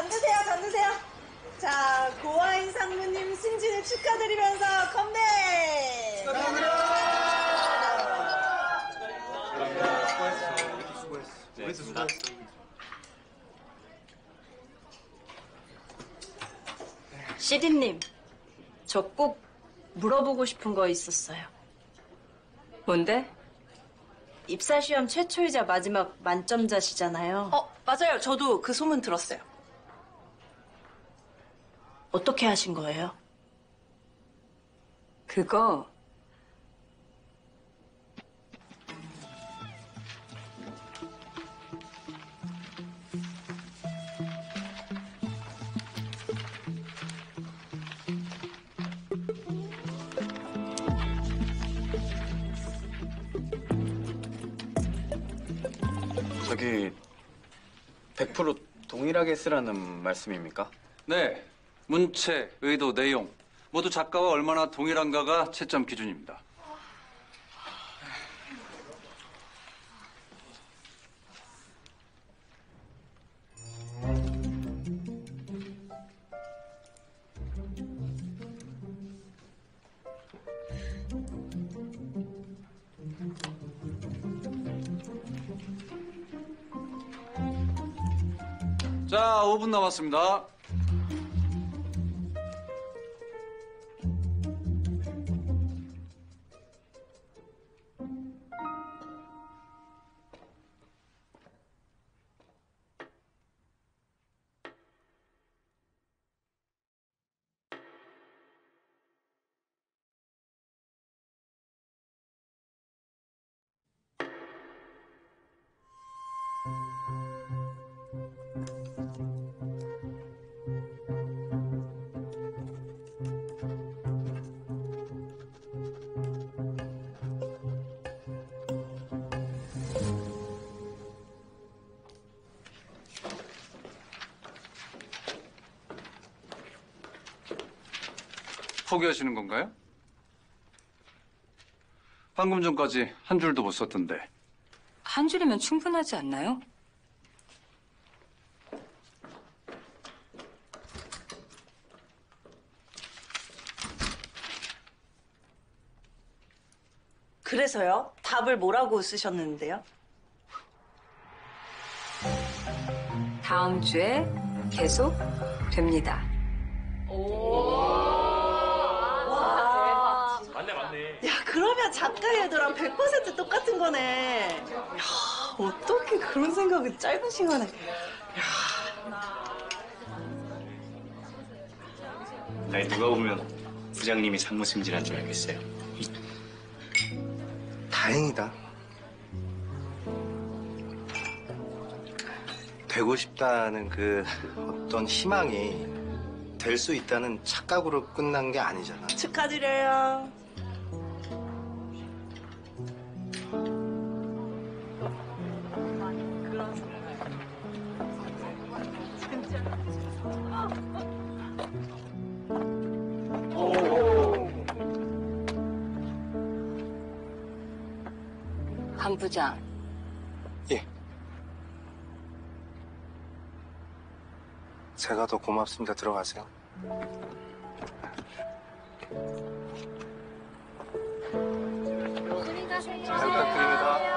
잔 드세요, 잔 드세요. 자, 고아인 상무님 승진을 축하드리면서 건배! 수고했어. 시디님, 저 꼭 물어보고 싶은 거 있었어요. 뭔데? 입사시험 최초이자 마지막 만점자시잖아요. 맞아요. 저도 그 소문 들었어요. 어떻게 하신 거예요? 그거 저기 100% 동일하게 쓰라는 말씀입니까? 네, 문체, 의도, 내용 모두 작가와 얼마나 동일한가가 채점 기준입니다. 자, 5분 남았습니다. 포기하시는 건가요? 방금 전까지 한 줄도 못 썼던데. 한 줄이면 충분하지 않나요? 그래서요? 답을 뭐라고 쓰셨는데요? 다음 주에 계속 됩니다. 야, 그러면 작가의 의도랑 100% 똑같은 거네. 야, 어떻게 그런 생각을 짧은 시간에. 아니 누가 보면 부장님이 상무 승진한 줄 알겠어요. 다행이다. 되고 싶다는 그 어떤 희망이 될 수 있다는 착각으로 끝난 게 아니잖아. 축하드려요. 강 부장, 예. 제가 더 고맙습니다. 들어가세요. 잘 부탁드립니다.